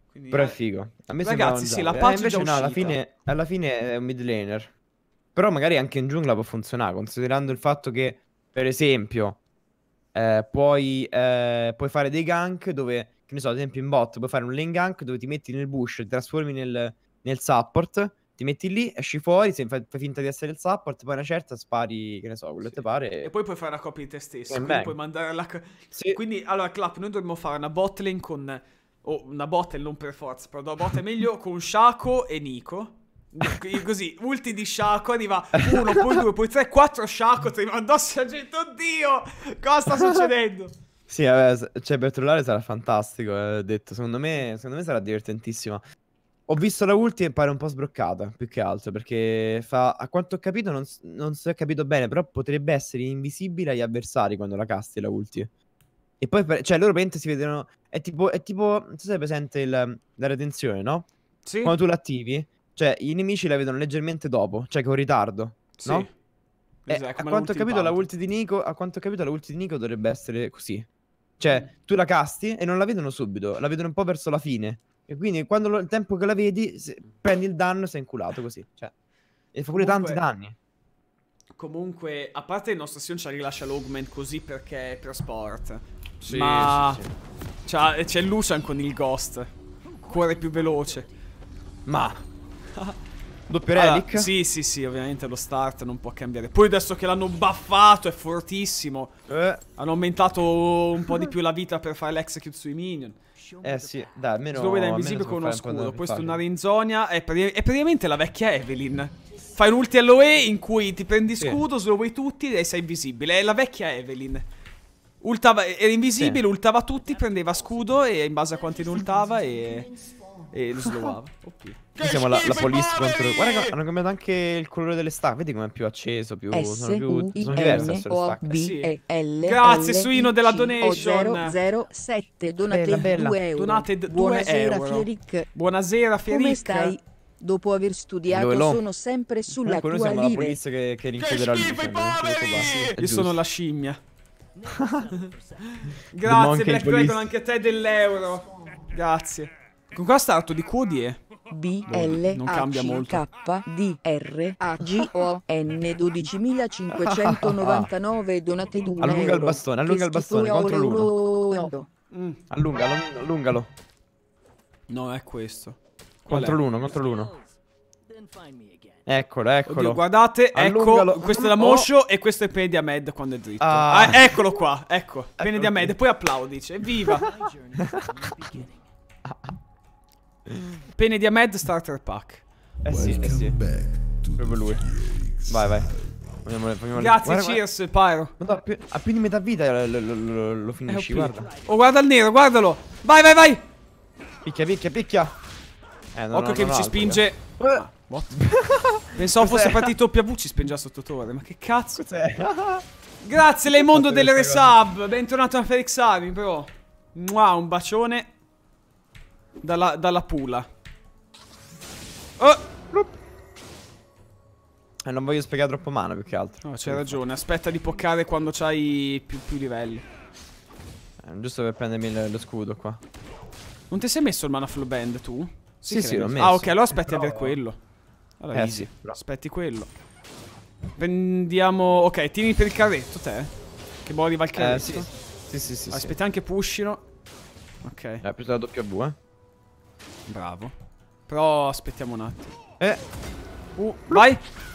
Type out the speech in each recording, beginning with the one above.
Quindi, Però è figo. A me ragazzi, sì, la sembrava patch è già invece no, uscita. alla fine è un mid laner. Però magari anche in giungla può funzionare, considerando il fatto che, per esempio, puoi fare dei gank dove, che ne so, ad esempio in bot, puoi fare un lane gank dove ti metti nel bush, ti trasformi nel support, ti metti lì, esci fuori, fai finta di essere il support, poi una certa spari, che ne so, quello che Sì. ti pare. E poi puoi fare una copia di te stesso. Bang Quindi puoi bang. mandare la. Sì. Quindi, allora, Clap, noi dovremmo fare una botlane con. O una botlane non per forza, però la bot è meglio con Shaco e Nico. Così, ulti di Shaco, arriva uno, poi due, poi tre, quattro Shaco, ti arriva addosso la gente. Oddio, cosa sta succedendo? Sì, vabbè, cioè per trollare sarà fantastico, ho detto. Secondo me sarà divertentissima. Ho visto la ulti e pare un po' sbroccata, più che altro, perché a quanto ho capito, non si è capito bene, però potrebbe essere invisibile agli avversari quando la casti la ulti. E poi, cioè, loro praticamente si vedono, è tipo, non so se hai presente la retenzione, no? Sì? Quando tu l'attivi, cioè, i nemici la vedono leggermente dopo, cioè con ritardo, Sì. no? E Esatto, a come la quanto ho ulti di capito la Pauta. ulti di Nico, a quanto ho capito la ulti di Nico dovrebbe essere così. Mm. Cioè, tu la casti e non la vedono subito, la vedono un po' verso la fine. E quindi quando il tempo che la vedi, prendi il danno e sei inculato così. Cioè, e fa pure tanti Comunque, danni. comunque, a parte il nostro Sion ci rilascia l'augment così perché è per sport. Sì, sì, Ma sì. c'è Lucian con il ghost. Cuore più veloce. Ma, doppio Allora, relic? sì, sì, sì, ovviamente lo start non può cambiare. Poi adesso che l'hanno buffato è fortissimo. Eh, Hanno aumentato un po' di più la vita per fare l'execute sui minion. sì, dai, Slow da almeno invisibile si può con uno fare un po' scudo. più Poi facile. stunnare in zona. È praticamente la vecchia Evelyn. Fai un ulti LOE in cui ti prendi Sì, scudo, slowai tutti e sei invisibile. È la vecchia Evelyn. Ultava, era sì. invisibile, ultava tutti, prendeva scudo e in base a quanti ne ultava e lo slowava. Ok. Qui siamo la police contro. Guarda che hanno cambiato anche il colore delle stack. Vedi com'è più acceso, sono diverse adesso le stack. Sì. S-U-I-N-O-B-E-L Grazie Suino della donation. 007 Bella, Donated bella. 2 euro. Donated 2 Buonasera euro. Fieric. Buonasera Come Fieric. stai? Dopo aver studiato Hello. sono sempre sulla Comunque noi tua siamo la live. police che rinchiuderà lui. Non ti preoccupare. È Io sono giusto. la scimmia. The Grazie Monkey Black Police. Dragon, anche a te dell'euro. Grazie. Con cosa starto di QDE? Non cambia molto. B-L-A-C-K-D-R-A-G-O-N 12.599 donate 2 Allunga il euro. bastone, Che allunga il bastone schifo, contro l'uno. euro. Allungalo. No, è questo. Qual Contro è? l'uno, contro l'uno. Eccolo, Oddio, eccolo. guardate, ecco, Allungalo. questo è la Oh. Mosho e questo è Pene di Ahmed quando è dritto. Ah. Eccolo qua, ecco, Pene di Ahmed, e poi applaudi, dice, evviva. Pene di Ahmed starter pack. Sì. Proprio lui. Vai. Vogliamo Grazie, guarda, cheers, Pyro. Guarda, a più di metà vita lo finisci, OP. guarda. Oh, guarda il nero, guardalo. Vai. Picchia. No, Occhio che non ci altro, spinge. raga. What? Pensavo Cos'è? fosse partito PV, ci spingeva sotto torre. Ma che cazzo? Cos'è? Grazie, Leimondo Fatto delle questa resub. Bentornato a Felix Army, bro. Mua, un bacione dalla pula. Oh! Non voglio spiegare troppo mana più che altro. No, c'hai ragione. Aspetta di poccare quando c'hai più livelli. Giusto per prendermi lo scudo qua. Non ti sei messo il mana flow band tu? Sì, credo. l'ho messo. Ah, ok, allora aspetti Però- aver quello. Allora, easy. sì, però. Aspetti quello. Prendiamo. Ok, tieni per il carretto te. Che boh arriva il carretto. Sì. Aspetta anche pushino. Ok, Ha preso la W, bravo. Però aspettiamo un attimo. Vai.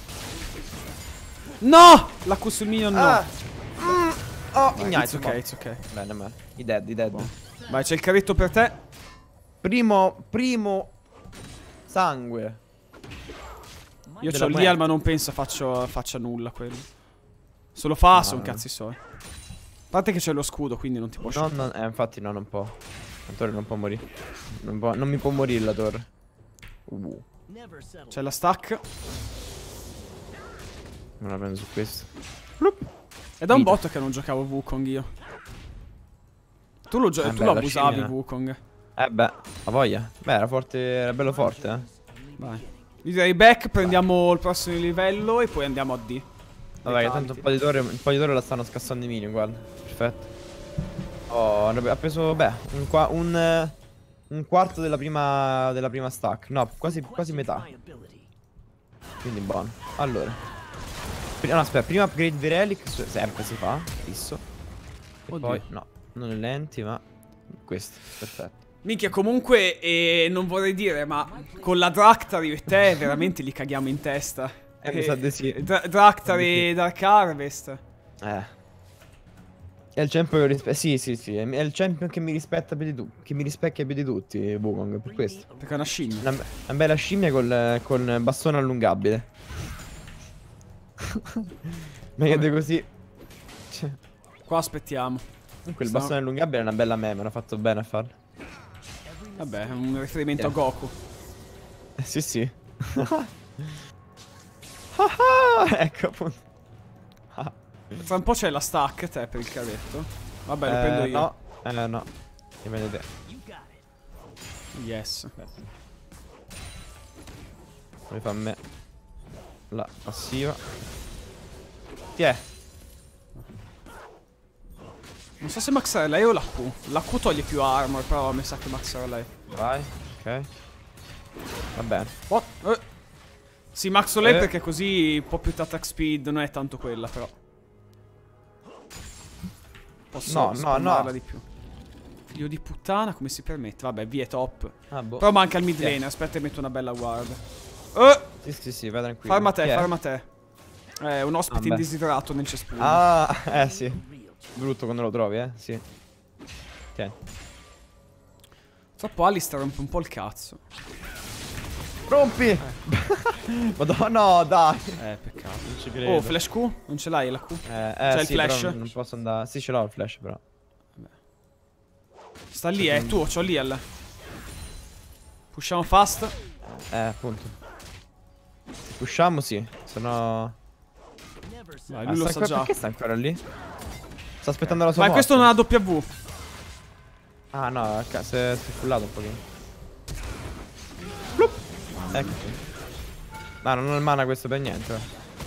No! La Q sul minion no. Oh, It's ok, it's ok. Bene. I dead. Vai, c'è il carretto per te. Primo sangue. Io Della c'ho guerra. l'Ial ma non penso faccia nulla quello. Se lo fa, sono cazzi suoi. A parte che c'è lo scudo, quindi non ti può scendere. Infatti no, non può. La torre non può morire. Non mi può morire la torre. C'è la stack. Me la prendo su questo. È da un Vita. botto che non giocavo Wukong io. Tu lo beh, lo la abusavi scimmia. Wukong. Beh, ha voglia. Beh, era forte, era bello forte, Vai. Io direi back, prendiamo il prossimo livello e poi andiamo a D. Vabbè, che tanto un po' di torre la stanno scassando i minion, guarda. Perfetto. Oh, ha preso, beh, un un quarto della prima stack. No, quasi metà. Quindi buono. Allora. No, aspetta, prima upgrade the relic. Sempre si fa. Fisso. E Oddio. poi, no, non le lenti, ma questo. Perfetto. Minchia, comunque, non vorrei dire, ma con la Draktar io e te veramente li caghiamo in testa. Mi sa di sì. Draktar e Dark Harvest. È il champion che rispetta. Sì, è il champion che mi rispetta più di tutti. Che mi rispecchia più di tutti, Wukong, per questo. Perché è una scimmia. Una bella scimmia con bastone allungabile. Meglio di così. Cioè, Qua aspettiamo. comunque il bastone allungabile è una bella meme, hanno fatto bene a farlo. Vabbè, è un riferimento a Goku. Sì. Ecco appunto. Tra un po' c'è la stack, te, per il carretto. Vabbè, lo prendo io. No. Dipende te. Yes. Poi fa a me la passiva. Tiè. Non so se maxare lei o la Q. La Q toglie più armor, però mi sa che maxare lei. Vai. Ok. Va bene. What? Sì, maxo lei perché così un po' più attack speed, non è tanto quella, però. Posso spammarla di più. Figlio di puttana, come si permette? Vabbè, via è top. Boh. Però manca il mid lane, aspetta e metto una bella guard. Sì, vai tranquillo. Farma te. Un ospite indesiderato nel cespuglio. Sì. Brutto quando lo trovi, sì. Tieni. Troppo Alistar rompe un po' il cazzo. Rompi! Madonna, no, dai. Peccato. Non ci credo. Oh, flash Q? Non ce l'hai la Q? C'è il sì, flash? però non posso andare. Sì, ce l'ho il flash, però. Sta lì, è tuo, c'ho lì L. Pushiamo fast. Appunto. Pushiamo, sì. Sennò. Vai, lui lo sa già. Perché sta ancora lì? Sta aspettando la sua Vai, morte. questo non ha W. Ah, no, si è fullato un pochino. Ecco. Ma non ho il mana questo per niente.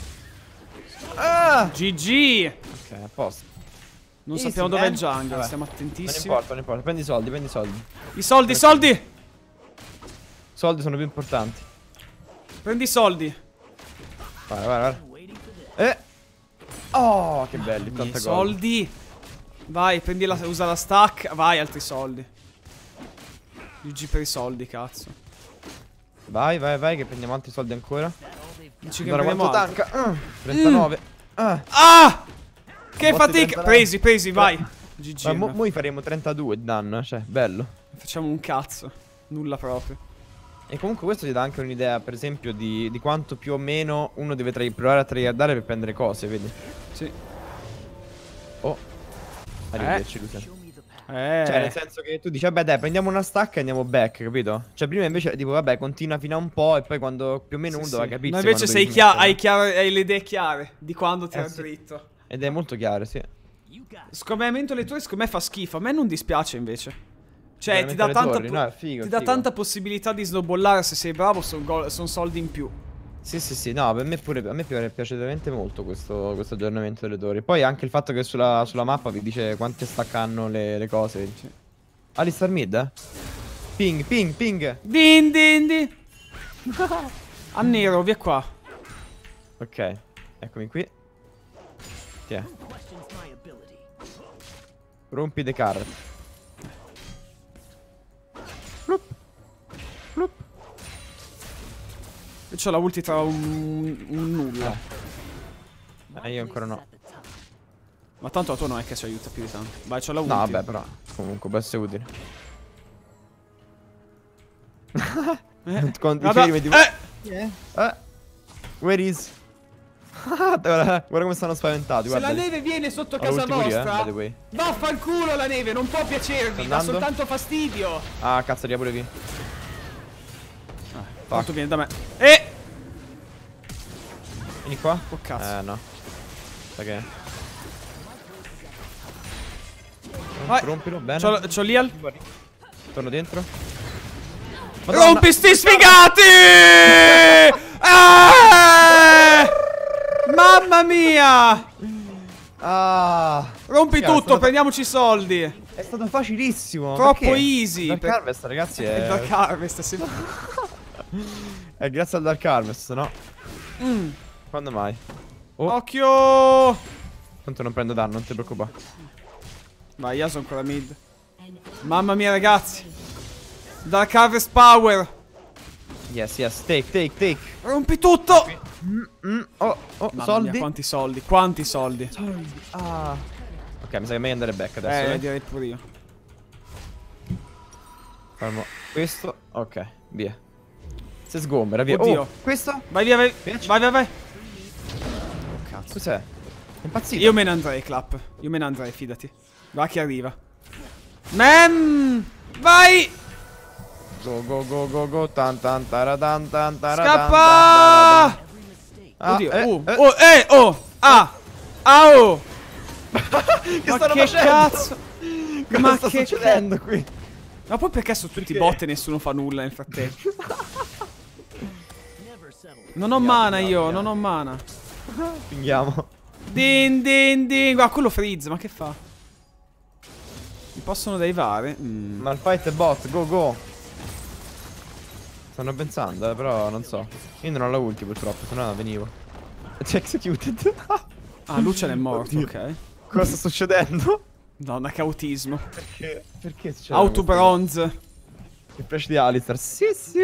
GG. Ok, a posto. Non Easy, sappiamo dov'è il man. jungle, Vabbè. stiamo Non attentissimi. importa. Prendi i soldi. I soldi, soldi! Soldi sono più importanti. Prendi i soldi. Guarda. Oh, che belli, tanta cosa. Soldi. Vai, usa la stack. Vai, altri soldi. GG per i soldi, cazzo. Vai, che prendiamo altri soldi ancora. Dici che Allora, prendiamo quanto altri. tanca? 39. Che Botti fatica. 39. Presi, vai. GG. Ma mo faremo 32 di danno, cioè, bello. Facciamo un cazzo. Nulla proprio. E comunque questo ti dà anche un'idea, per esempio, di quanto più o meno uno deve provare a tryhardare per prendere cose, vedi? Sì. Oh. Arrivederci, Luciano. Cioè, nel senso che tu dici, vabbè, dai, prendiamo una stack e andiamo back, capito? Cioè, prima invece, tipo, vabbè, continua fino a un po' e poi quando più o meno uno doveva capire. No, invece hai le idee chiare di quando tirare dritto. Ed è molto chiaro, sì. Scommettimento le torri, secondo me fa schifo. A me non dispiace invece. Cioè, ti Veramente dà le tanta, torri, no, è figo, ti dà figo. tanta possibilità di snowballare se sei bravo, sono soldi in più. Sì, no, per me pure, a me piace veramente molto questo aggiornamento delle torri. Poi anche il fatto che sulla mappa vi dice quante staccano le cose. Sì. Alistar mid? Ping. Din. A nero, via qua. Ok, eccomi qui. Tiè. Rompi the carrot. Plup. Io c'ho la ulti tra un nulla. Io ancora no. Ma tanto la tua non è che ci aiuta più di tanto. Vai, c'ho la ulti. No, vabbè, però comunque può essere utile. Con i fermi di... Where is? guarda come stanno spaventati, Se guarda. la neve viene sotto Ho casa ulti pure io, vostra, by the way. vaffanculo la neve, non può piacervi, dà andando? soltanto fastidio. Ah, cazzo, arriva pure qui. Quanto viene da me? Vieni qua. Oh cazzo. No. Sai che? Vai. Rompilo, bene. C'ho Lial. Torno dentro. Madonna. Rompi sti sfigati! Mamma mia! Ah. Rompi Cazzo, tutto, prendiamoci i soldi. È stato facilissimo. Troppo Perché? easy. Dark Harvest, ragazzi, È è... Dark Harvest, sì. È grazie al Dark Harvest, no? Quando mai? Oh, Occhio! tanto non prendo danno, non ti preoccupare. Vai, Yasuo ancora mid. Mamma mia, ragazzi. Dark Harvest Power. Yes, yes, take. Rompi tutto. Oh, Mamma soldi. mia, quanti soldi, quanti soldi. Ah. Ok, mi sa che è meglio andare back adesso. Direi pure io. Fermo questo. Ok, via. Si sgombera, via. Oddio. Oh, questo? Vai via, vai. Piace? Vai. Oh, cazzo. Cos'è? È impazzito. Io me ne andrei, Clap. Io me ne andrei, fidati. Va che arriva. Vai! Go. Tan taradan, tan taradan, Scappa! Ah, Oddio. oh. Che Ma stanno che facendo? cazzo? Cosa Ma sta che succedendo qui? Ma poi perché sono tutti Perché? bot e nessuno fa nulla nel frattempo? Non ho mana io, non ho mana. Finghiamo. Din. Guarda, quello freeze, ma che fa? Mi possono derivare? Ma il fight è bot, go. Stanno pensando, però non so. Io non ho la ulti purtroppo, se no venivo. It's executed. Ah, Lucian è morto, Oddio. ok. Cosa sta succedendo? Donna, che autismo. Perché succede? Auto bronze. Il flash di Alistar. Sì.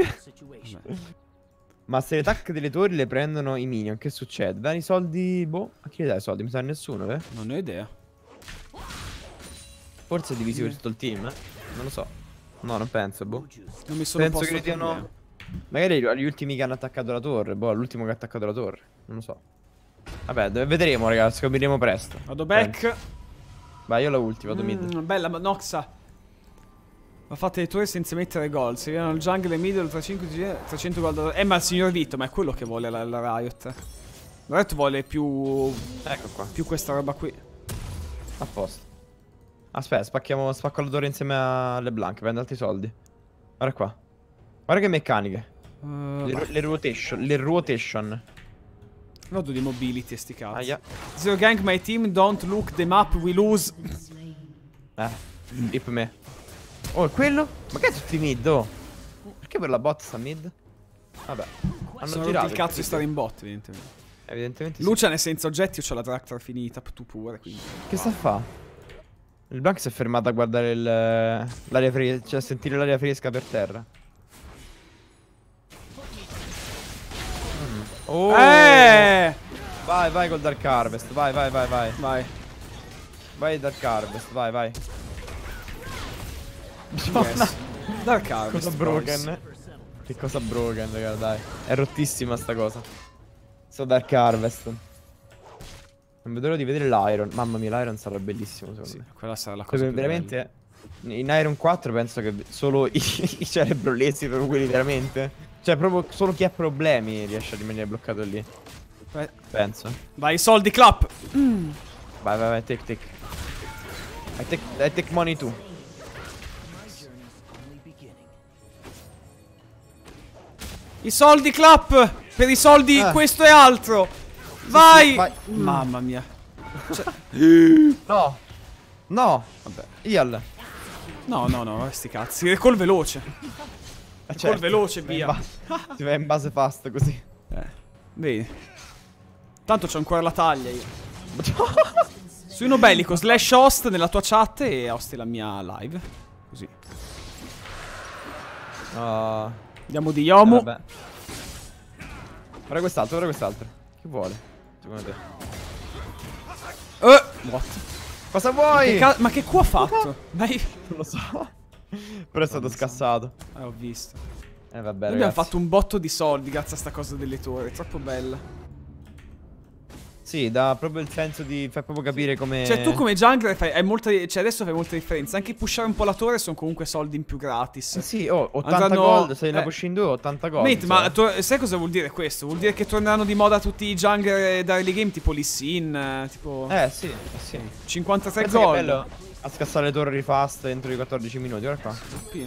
Ma se le tacche delle torri le prendono i minion, che succede? Dai i soldi, boh. A chi le dai i soldi? Mi sa nessuno, eh? Non ne ho idea. Forse è divisi per tutto il team, eh? Non lo so. No, non penso, boh. Non mi sono Penso posto che li diano... problemi. Magari gli ultimi che hanno attaccato la torre. Boh, l'ultimo che ha attaccato la torre. Non lo so. Vabbè, vedremo, ragazzi. Scopriremo presto. Vado back. Vai, io la ulti, vado mid. Bella, ma Noxa. Ma fate le torri senza mettere gol. Se viene al jungle e middle tra 5 300 gol. Ma il signor Vito, ma è quello che vuole la Riot. La Riot vuole più. Ecco qua. Più questa roba qui. A posto. Aspetta, spacco la torre insieme a LeBlanc. Prendo altri soldi. Guarda qua. Guarda che meccaniche. Le rotation. Vado di mobility, sti cazzi. Aia. Zero gank my team, don't look the map, we lose. Rip me. Oh, è quello? Ma che è tutti mid, oh? Perché per la bot sta mid? Vabbè. Hanno Sono girato rotti il cazzo di stare in bot, evidentemente. Evidentemente sì. Lucian è senza oggetti, io c'ho la tractor finita, tu pure, quindi. Che sta a fa? Il Blanc si è fermato a guardare l'aria fresca, cioè a sentire l'aria fresca per terra. Oh! Vai col Dark Harvest, vai. Vai. Vai Dark Harvest, vai. Yes. Dark Harvest. Cosa broken? Che cosa broken, raga, dai. È rottissima sta cosa. Sto Dark Harvest. Non vedo l'ora di vedere l'Iron. Mamma mia, l'Iron sarà bellissimo, secondo me. Quella sarà la cosa più veramente in Iron 4 penso che solo i cerebrolesi, proprio quelli veramente. Cioè, proprio solo chi ha problemi riesce a rimanere bloccato lì. Penso. Vai, soldi, clap. Vai, take. I take money too. I soldi, clap. Per i soldi, questo e altro. Vai. Vai. Mamma mia. Cioè... No. Vabbè. Ial. No, sti cazzi. Col veloce. Certo. Col veloce, via. Si va in base fast così. Vedi. Tanto c'ho ancora la taglia io. Su Inobellico / host nella tua chat e hosti la mia live. Così. Andiamo di Yomu. Vabbè. Guarda quest'altro. Che vuole? Secondo te? What? Cosa vuoi? Ma che qua ha fatto? Non lo so. Però è stato scassato. Ho visto. Vabbè, Noi ragazzi. abbiamo fatto un botto di soldi grazie a sta cosa delle torri. È troppo bella. Sì, dà proprio il senso di fai proprio capire come. Cioè, tu come jungler cioè, adesso fai molta differenza. Anche pushare un po' la torre sono comunque soldi in più gratis. Sì, 80 Andranno... gold. Se la push in 2, 80 gold. Mate, ma sai cosa vuol dire questo? Vuol dire che torneranno di moda tutti i jungler da early game, tipo Lee Sin, tipo. Sì. 53 Pensa che è gold. bello a scassare le torri fast entro i 14 minuti. Guarda qua.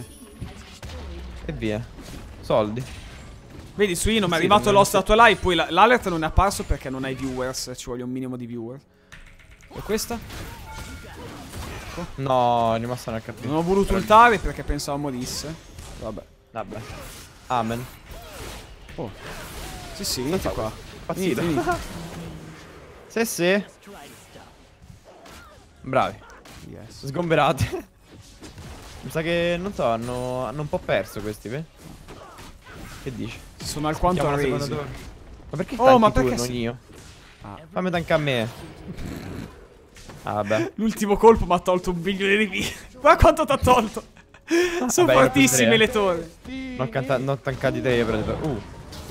E via. Soldi. Vedi, su Ino mi è arrivato l'host a tua live. Poi l'alert non è apparso perché non hai viewers. Ci vuole un minimo di viewer. E questa? Ecco. No, è rimasto un HP. Non ho voluto ultare perché pensavo morisse. Vabbè. Vabbè. Amen. Oh. Sì, venite qua. Pazzito. Venite. Sì. Bravi. Yes. Sgomberati. Mi sa che, non so, hanno un po' perso questi, vedi? Che dici? Sono alquanto Chiamo una seconda arresi. torre. Ma perché Oh, ma tanki tu perché e non si- io? Ah. Fammi tankare a me. Ah, vabbè. L'ultimo colpo mi ha tolto 1 milione di vite. Guarda quanto ti ha tolto. Sono Vabbè, io fortissime tre. le torri. Non tankati te, predator.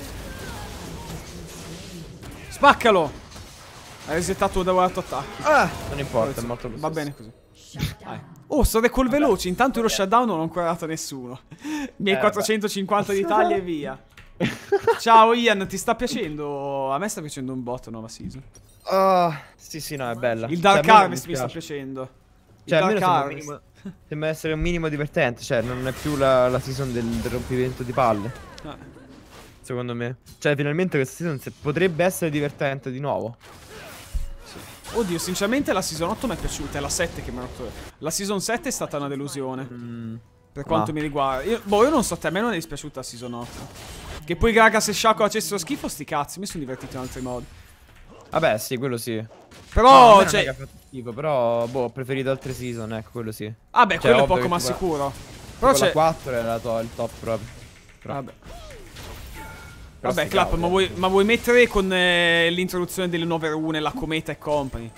Spaccalo. Hai resettato da 4 attacchi. Non importa, è morto lo Va stesso. bene così. Vai. Oh, sto recall veloci. Intanto lo shutdown non ho ancora dato a nessuno. Miei 450 di taglia e via. Ciao Ian, ti sta piacendo? A me sta piacendo un botto nuova season. Sì, no, è bella. Il Dark Cioè, a me Harvest mi sta piace. piacendo. Il Cioè, Dark almeno sembra, Harvest. sembra essere un minimo divertente. Cioè, non è più la season del rompimento di palle. Secondo me. Cioè, finalmente questa season potrebbe essere divertente di nuovo. Oddio, sinceramente la season 8 mi è piaciuta. È la 7 che mi ha rotto. La season 7 è stata una delusione. Per quanto mi riguarda. Io non so, a me non è dispiaciuta la season 8. Che poi Gragas e Shaco facessero schifo, sti cazzi. Mi sono divertito in altri modi. Vabbè, sì, quello sì. Però, No, cioè. non è che ha fatto schifo, però, boh, ho preferito altre season, ecco, quello sì. Vabbè, Cioè, quello è ovvio poco che ma tu- sicuro. Però Con c'è. la 4 era il top proprio. Vabbè. Però Vabbè, sti Clap, cavoli. ma vuoi mettere con l'introduzione delle nuove rune, la cometa e company?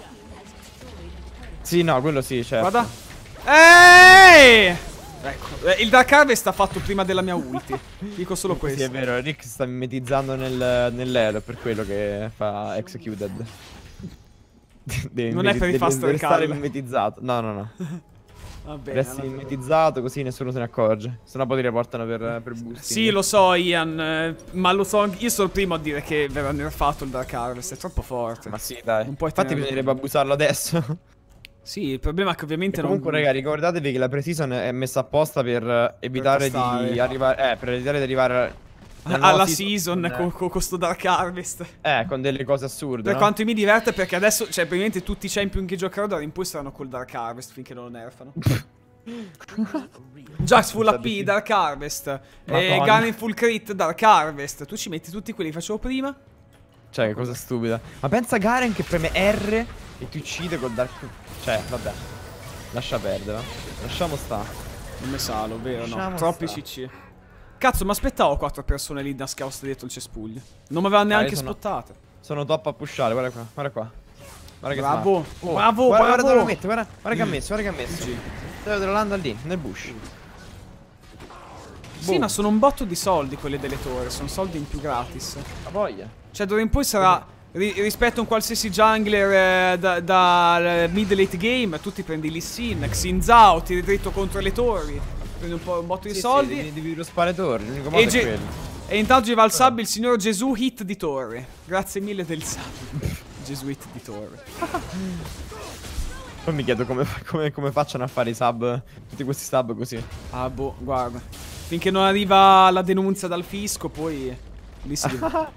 Sì, no, quello sì, certo. Guarda. Eeeh! Ecco, il Dark Harvest ha fatto prima della mia ulti. Dico solo Sì, questo. è vero, Rick sta mimetizzando nell'elo, è per quello che fa executed. Non è per i fast deve stare recall. mimetizzato. No. Va bene. Resti allora. mimetizzato così nessuno se ne accorge. Se no poi ti riportano per boosting. Sì, lo so, Ian. Ma lo so, io sono il primo a dire che verrà nerfato il Dark Harvest. È troppo forte. Ma sì, dai. Non puoi Infatti tenerlo. bisognerebbe abusarlo adesso. Sì, il problema è che ovviamente E comunque, non. raga, ricordatevi che la pre-season è messa apposta per evitare tastare. di arrivare. Per evitare di arrivare alla Alla nuova season con questo Dark Harvest. con delle cose assurde. Per no? quanto mi diverte, perché adesso, cioè, praticamente tutti i champion che giocheranno d'ora in poi saranno col Dark Harvest finché non lo nerfano. Jax full AP, Dark Harvest. E Madonna. Gun in full crit, Dark Harvest. Tu ci metti tutti quelli che facevo prima? Cioè, che cosa stupida. Ma pensa a Garen che preme R e ti uccide col Dark. Cioè, vabbè. Lascia perdere. Lasciamo sta. Non mi salo, vero? No, Lasciamo troppi stare. CC. Cazzo, ma aspettavo 4 persone lì nascoste dietro il cespuglio. Non mi avevano neanche io sono- spottate. Sono top a pushare, guarda qua, guarda qua. Guarda che Bravo, smart. Oh, bravo, guarda, bravo. guarda dove lo mette, guarda che ha messo, guarda che ha messo. Te lo landa lì, nel bush. Sì, ma sono un botto di soldi quelle delle torri. Sono soldi in più gratis. La voglia. Cioè, d'ora in poi sarà rispetto a un qualsiasi jungler da mid late game, tu ti prendi Lee Sin, Xin Zhao, tiri dritto contro le torri, prendi un botto di soldi. Sì, devi rospare torri, l'unico modo è quello. E intanto va al sub il signor Gesù Hit di torre. Grazie mille del sub. Gesù Hit di torre. Poi mi chiedo come facciano a fare i sub, tutti questi sub così. Ah, boh, guarda. Finché non arriva la denuncia dal fisco, poi lì si deve...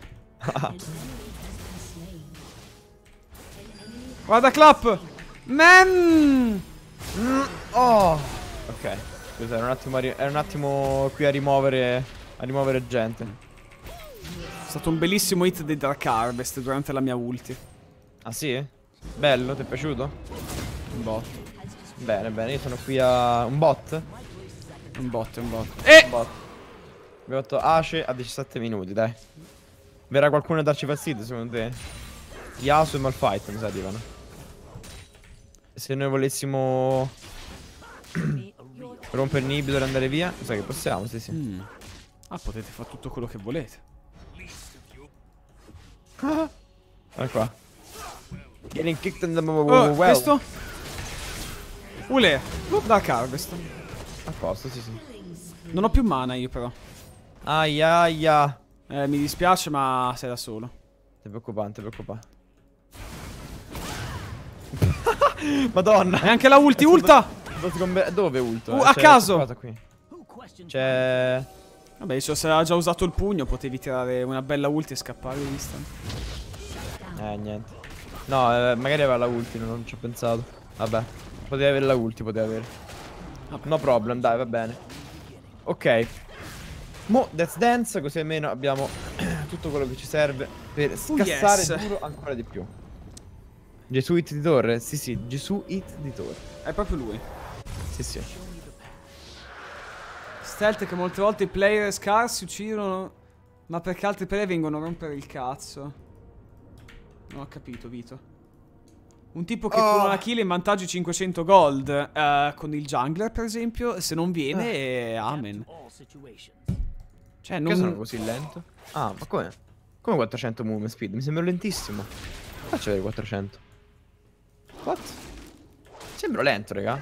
Guarda Clap! Man! Oh! Ok, scusa, era un attimo qui a rimuovere gente. È stato un bellissimo hit dei Dark Harvest durante la mia ulti. Ah sì? Bello, ti è piaciuto? Un bot. Bene, io sono qui a... un bot? Un bot, un bot. Un bot. Abbiamo fatto Ace a 17 minuti, dai. Verrà qualcuno a darci fastidio, secondo te? Yasuo e Malphite, mi sa, dicono. Se noi volessimo rompere il inhibitor e andare via, mi sa che possiamo, sì. Ah, potete fare tutto quello che volete. Guarda qua. Getting kicked in the Oh, well. questo? Ule, Dark Harvest. A posto, sì. Non ho più mana io però. Aia. Mi dispiace, ma sei da solo. Ti preoccupare. Madonna. E anche la ulti, ulta! Dove ulto? A C'è caso. qualcosa qui. C'è... Vabbè, se aveva già usato il pugno, potevi tirare una bella ulti e scappare instant. Niente. No, magari aveva la ulti, non ci ho pensato. Vabbè. Potevi avere la ulti, potevi avere. No problem, dai, va bene. Ok. Mo Death Dance, così almeno abbiamo tutto quello che ci serve per scassare yes. duro ancora di più. Gesù Hit di torre? Sì, sì, Gesù Hit di torre. È proprio lui. Sì, sì. Stealth che molte volte i player scarsi uccidono, ma perché altri player vengono a rompere il cazzo. Non ho capito, Vito. Un tipo che con una kill in vantaggio 500 gold con il jungler, per esempio, se non viene, amen. Cioè, Perché sono non... così lento? Ah, ma come? Come 400 movement speed? Mi sembra lentissimo. Faccio vedere 400. What? Sembro lento, raga.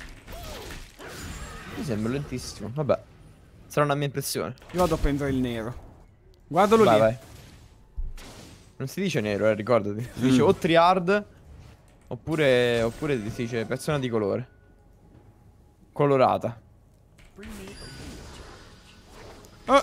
Mi sembra lentissimo. Vabbè. Sarà una mia impressione. Io vado a prendere il nero. Guardalo Vai, lì. vai. Non si dice nero, ricordati. Si dice o triard oppure si dice persona di colore. Colorata. Oh.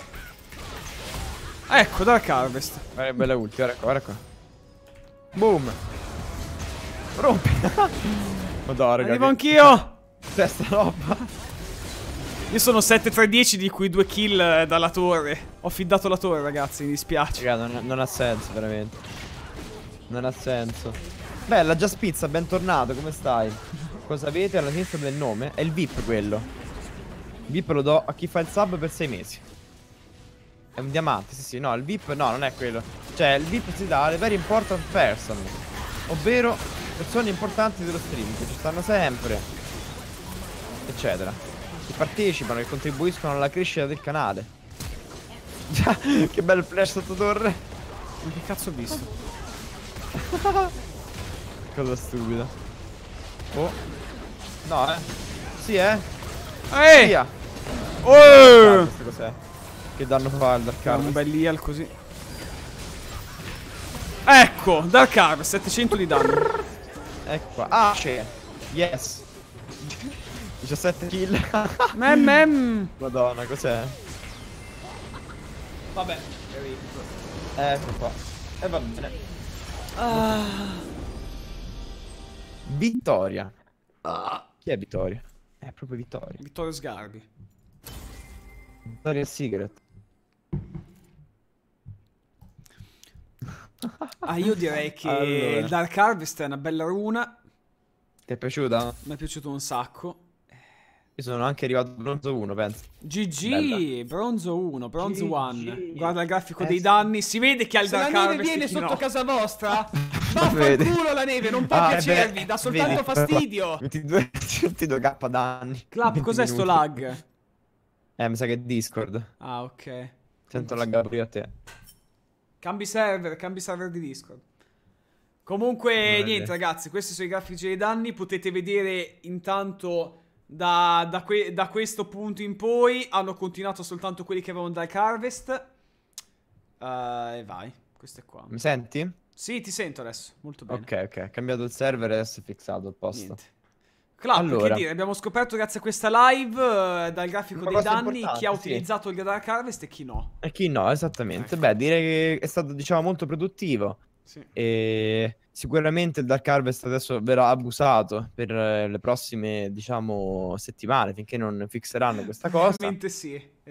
Ecco, Dark Harvest. Guarda che bella ulti, guarda qua, guarda qua. Boom. Rompi. Madonna, raga. Arrivo anch'io. Testa roba. Io sono 7-3-10 di cui 2 kill dalla torre. Ho fiddato la torre, ragazzi, mi dispiace. Raga, non ha senso, veramente. Non ha senso. Bella, già spizza, bentornato, come stai? Cosa avete alla sinistra del nome? È il VIP quello. Il VIP lo do a chi fa il sub per 6 mesi. È un diamante, sì sì, no, il VIP no, non è quello. Cioè, il VIP si dà alle very important person, ovvero persone importanti dello stream, che ci stanno sempre, eccetera, che partecipano e contribuiscono alla crescita del canale. Già, che bel flash sotto torre. Ma che cazzo ho visto? Cosa stupida. Oh. No, sì, via. Oh! Questo cos'è? Che danno fa il Dark Un Harvest? bel heal così. Ecco, Dark Harvest, 700 di danno. Ecco qua. Ah, c'è. Yes. 17 kill. Madonna, cos'è? Vabbè. Ecco qua. E va bene. Vittoria. Chi è Vittoria? È proprio Vittoria. Vittorio Sgarbi. Vittoria Secret. Ah, io direi che Allora. il Dark Harvest è una bella runa. Ti è piaciuta? Mi è piaciuto un sacco. Io sono anche arrivato a bronzo 1, penso. GG, Bella. bronzo 1, bronzo GG. 1. Guarda il grafico dei sì. danni, si vede che ha il Se la Dark neve Harvest viene e chi sotto no. casa vostra, Vedi. vaffanculo la neve, non può Ah, piacervi, beh, dà soltanto vedi, fastidio. 22k danni. Clap, 20 cos'è sto minuti. lag? Mi sa che è Discord. Ah, ok. Sento laggato io a te. Cambi server di Discord. Comunque, Bene. niente ragazzi, questi sono i grafici dei danni. Potete vedere intanto da questo punto in poi hanno continuato soltanto quelli che avevano Dark Harvest. E vai, questo è qua. Mi senti? Sì, ti sento adesso, molto bene. Ok, ok. Ho cambiato il server e adesso è fissato il posto. Niente. Clap, Allora. che dire, abbiamo scoperto grazie a questa live dal grafico Una dei cosa danni importante, chi ha sì. utilizzato il Dark Harvest e chi no. E chi no, esattamente. Ecco. Beh, direi che è stato, diciamo, molto produttivo. Sì. E sicuramente il Dark Harvest adesso verrà abusato per le prossime, diciamo, settimane, finché non fixeranno questa cosa. Veramente sì.